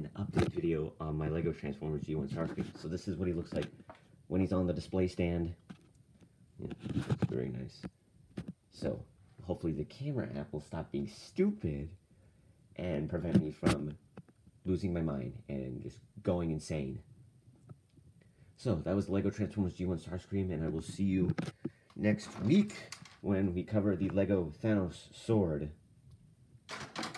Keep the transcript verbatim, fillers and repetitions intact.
an update video on my LEGO Transformers G one Starscream. So this is what he looks like when he's on the display stand. Yeah, that's very nice. So hopefully the camera app will stop being stupid and prevent me from losing my mind and just going insane. So that was the LEGO Transformers G one Starscream, and I will see you next week when we cover the LEGO Thanos sword.